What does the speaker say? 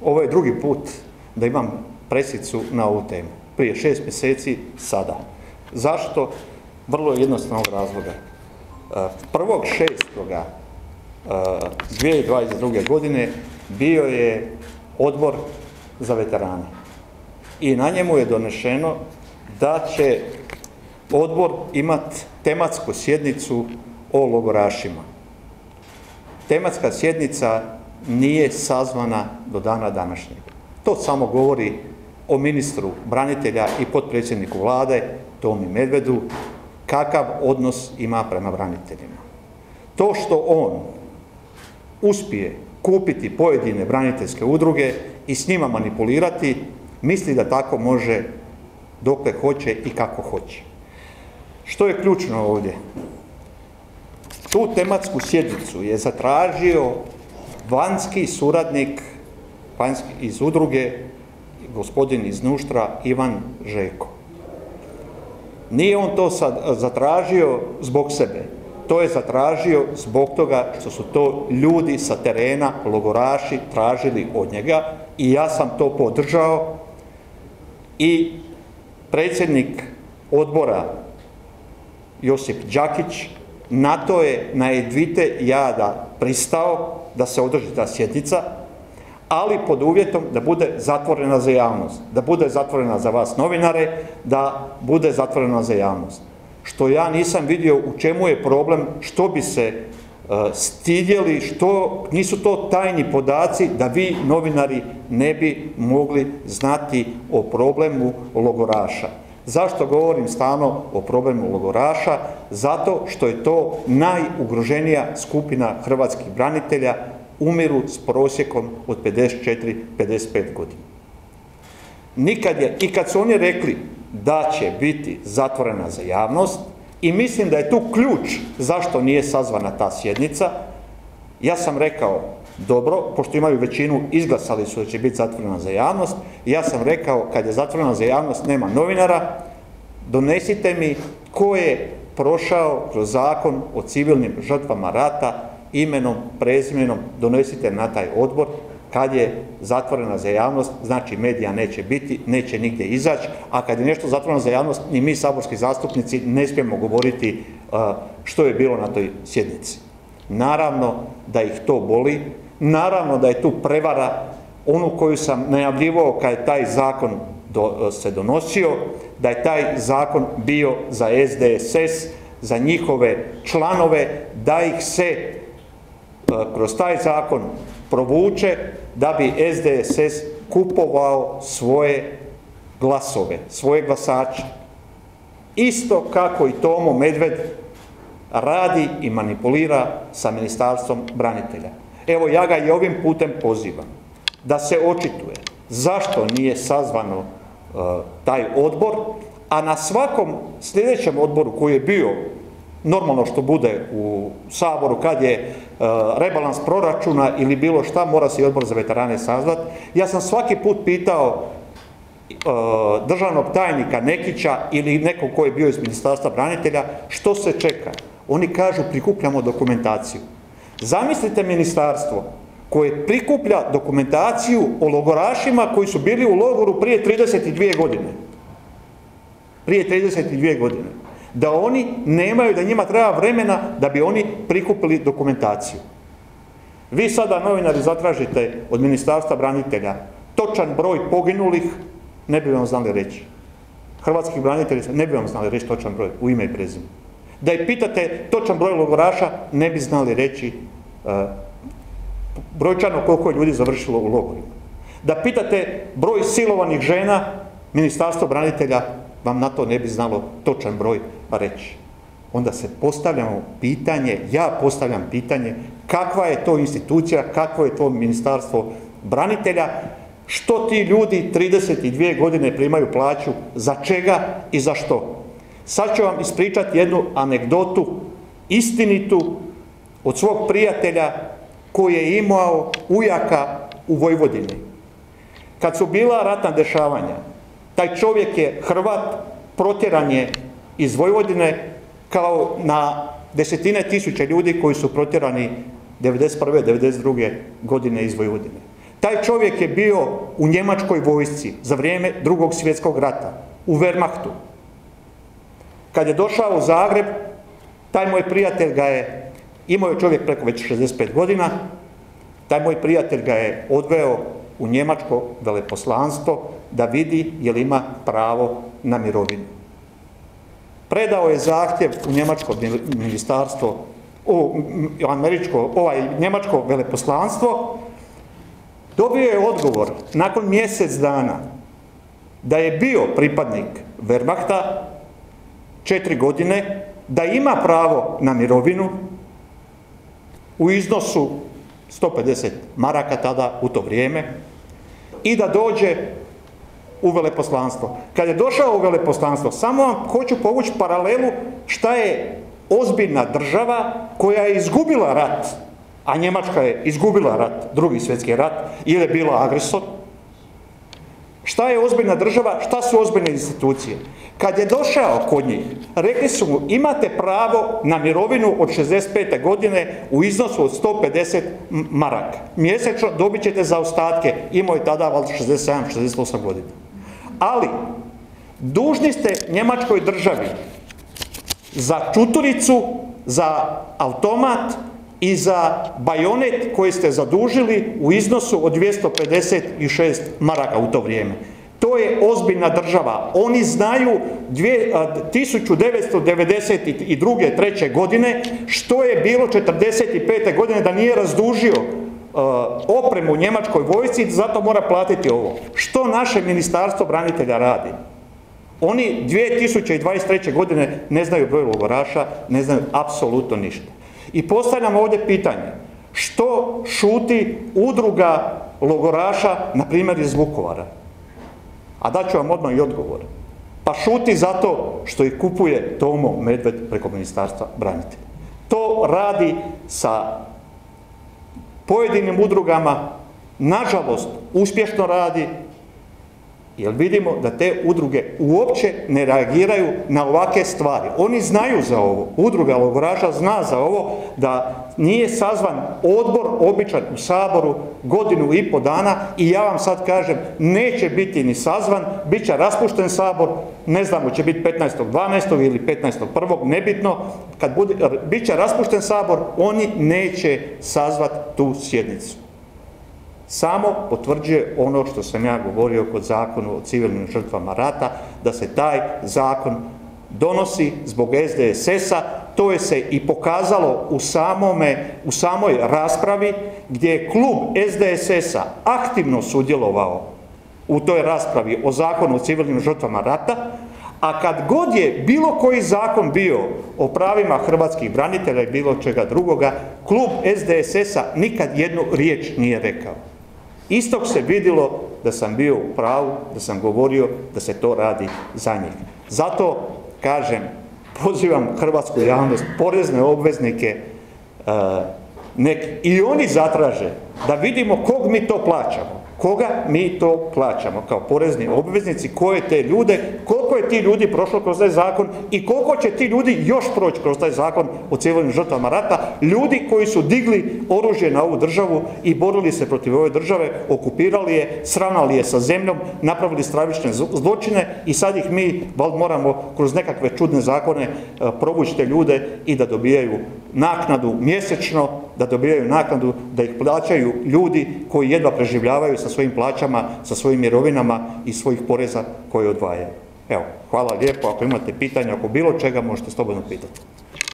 ovo je drugi put da imam presicu na ovu temu. Prije 6 mjeseci, sada. Zašto? Vrlo jednostavnog razloga. 1.6.2022. godine bio je odbor za veterane. I na njemu je donešeno da će odbor imati tematsku sjednicu o logorašima. Tematska sjednica nije sazvana do dana današnjeg. To samo govori o ministru branitelja i potpredsjedniku Vlade, Tomi Medvedu, kakav odnos ima prema braniteljima. To što on uspije kupiti pojedine braniteljske udruge i s njima manipulirati, misli da tako može dokle hoće i kako hoće. Što je ključno ovdje? Tu tematsku sjednicu je zatražio vanjski suradnik iz udruge, gospodin iz Nuštra, Ivan Žeko. Nije on to sad zatražio zbog sebe. To je zatražio zbog toga što su to ljudi sa terena, logoraši, tražili od njega i ja sam to podržao i predsjednik odbora Josip Đakić na to je na edvite jada pristao da se održi ta sjednica, ali pod uvjetom da bude zatvorena za javnost, da bude zatvorena za vas novinare, da bude zatvorena za javnost. Što ja nisam vidio u čemu je problem, što bi se stidjeli, što nisu to tajni podaci da vi novinari ne bi mogli znati o problemu logoraša. Zašto govorim stalno o problemu logoraša? Zato što je to najugroženija skupina hrvatskih branitelja, umiru s prosjekom od 54-55 godina. I kad su oni rekli da će biti zatvorena za javnost, i mislim da je tu ključ zašto nije sazvana ta sjednica, ja sam rekao, dobro, pošto imaju većinu, izglasali su da će biti zatvorena za javnost, ja sam rekao, kad je zatvorena za javnost, nema novinara, donesite mi ko je prošao kroz zakon o civilnim žrtvama rata, imenom, prezimenom, donesite na taj odbor. Kad je zatvorena za javnost, znači medija neće biti, neće nigdje izaći, a kad je nešto zatvoreno za javnost, ni mi saborski zastupnici ne smijemo govoriti što je bilo na toj sjednici. Naravno da ih to boli, naravno da je tu prevara, onu koju sam najavljivao kad je taj zakon se donosio, da je taj zakon bio za SDSS, za njihove članove, da ih se kroz taj zakon provuče da bi SDSS kupovao svoje glasove, svoje glasače. Isto kako i Tomo Medved radi i manipulira sa Ministarstvom branitelja. Evo, ja ga i ovim putem pozivam da se očituje zašto nije sazvano taj odbor, a na svakom sljedećem odboru koji je bio, normalno što bude u Saboru, kad je rebalans proračuna ili bilo šta, mora se i odbor za veterane sazvati. Ja sam svaki put pitao državnog tajnika Nekića ili nekog ko je bio iz Ministarstva branitelja, što se čeka? Oni kažu, prikupljamo dokumentaciju. Zamislite ministarstvo koje prikuplja dokumentaciju o logorašima koji su bili u logoru prije 32 godine. Prije 32 godine. Da oni nemaju, da njima treba vremena da bi oni prikupili dokumentaciju. Vi sada, novinari, zatražite od Ministarstva branitelja točan broj poginulih, ne bi vam znali reći. Hrvatskih branitelja ne bi vam znali reći točan broj u ime i prezime. Da ih pitate točan broj logoraša, ne bi znali reći brojčano koliko je ljudi završilo u logorima. Da pitate broj silovanih žena, Ministarstvo branitelja vam na to ne bi znalo točan broj reći. Onda se postavljamo pitanje, ja postavljam pitanje, kakva je to institucija, kakvo je to Ministarstvo branitelja, što ti ljudi 32 godine primaju plaću, za čega i za što. Sad ću vam ispričati jednu anegdotu, istinitu, od svog prijatelja koji je imao ujaka u Vojvodini. Kad su bila ratna dešavanja, taj čovjek je Hrvat, protjeran je iz Vojvodine kao na desetine tisuća ljudi koji su protjerani 1991. 1992. godine iz Vojvodine. Taj čovjek je bio u njemačkoj vojsci za vrijeme Drugog svjetskog rata, u Wehrmachtu. Kad je došao u Zagreb, taj moj prijatelj ga je, imao je čovjek preko već 65 godina, taj moj prijatelj ga je odveo u njemačko veleposlanstvo da vidi je li ima pravo na mirovinu. Predao je zahtjev u njemačko ministarstvo, u njemačko veleposlanstvo, dobio je odgovor nakon mjesec dana da je bio pripadnik Wehrmachta 4 godine, da ima pravo na mirovinu u iznosu 150 maraka tada u to vrijeme i da dođe u veleposlanstvo. Kad je došao u veleposlanstvo, samo vam hoću povući paralelu šta je ozbiljna država koja je izgubila rat, a Njemačka je izgubila rat, Drugi svjetski rat, ili je bila agresor. Šta je ozbiljna država, šta su ozbiljne institucije? Kad je došao kod njih, rekli su mu, imate pravo na mirovinu od 65. godine u iznosu od 150 maraka. Mjesečno dobit ćete zaostatke, imao je tada 67-68 godina. Ali, dužni ste njemačkoj državi za čuturicu, za automat i za bajonet koji ste zadužili u iznosu od 256 maraka u to vrijeme. To je ozbiljna država. Oni znaju 1992. 3. godine što je bilo 45. godine da nije razdužio opremu u njemačkoj vojsci, zato mora platiti ovo. Što naše ministarstvo branitelja radi? Oni 2023. godine ne znaju broj logoraša, ne znaju apsolutno ništa. I postavljam ovdje pitanje, što šuti udruga logoraša, na primjer iz Vukovara? A daću vam odmah i odgovor. Pa šuti zato što ih kupuje Tomo Medved preko Ministarstva branitelja. To radi sa pojedinim udrugama, nažalost, uspješno radi, jer vidimo da te udruge uopće ne reagiraju na ovakve stvari. Oni znaju za ovo. Udruga logoraša zna za ovo, da nije sazvan odbor običan u Saboru 1,5 godina i ja vam sad kažem, neće biti ni sazvan, bit će raspušten Sabor, ne znamo će biti 15.12. ili 15.1. nebitno, bit će raspušten Sabor, oni neće sazvati tu sjednicu. Samo potvrđuje ono što sam ja govorio kod zakonu o civilnim žrtvama rata, da se taj zakon donosi zbog SDSS-a. To je se i pokazalo u samoj raspravi gdje je klub SDSS-a aktivno sudjelovao u toj raspravi o zakonu o civilnim žrtvama rata, a kad god je bilo koji zakon bio o pravima hrvatskih branitelja i bilo čega drugoga, klub SDSS-a nikad jednu riječ nije rekao. Istog se vidjelo da sam bio u pravu, da sam govorio da se to radi za njih. Zato, kažem, pozivam hrvatsku javnost, porezne obveznike, nek i oni zatraže da vidimo kog mi to plaćamo. Koga mi to plaćamo kao porezni obveznici, koje te ljude, koliko je ti ljudi prošlo kroz taj zakon i koliko će ti ljudi još proći kroz taj zakon o civilnim žrtvama rata, ljudi koji su digli oružje na ovu državu i borili se protiv ove države, okupirali je, sravnali je sa zemljom, napravili stravične zločine i sad ih mi moramo kroz nekakve čudne zakone provući te ljude i da dobijaju naknadu mjesečno, da dobijaju naknadu, da ih plaćaju ljudi koji jedva preživljavaju sa svojim plaćama, sa svojim mirovinama i svojih poreza koje odvajaju. Evo, hvala lijepo, ako imate pitanja oko bilo čega možete slobodno pitati.